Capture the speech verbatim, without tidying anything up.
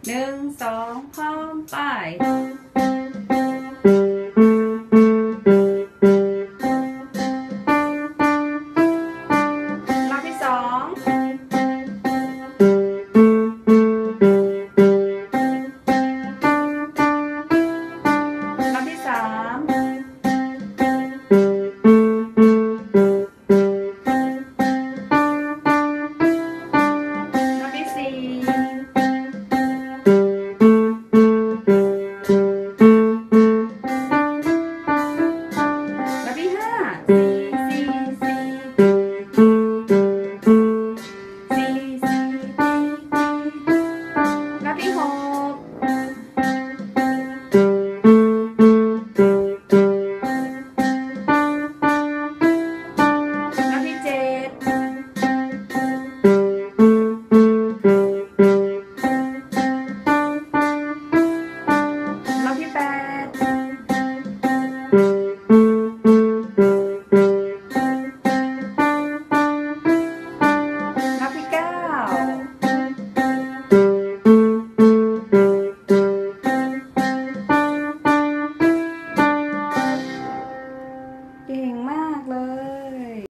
หนึ่งสองพร้อมไปรอบที่สองรอบที่สามรอบที่สี่รอบที่ห้าสี่สี่สี่สี่สี่รอบที่หก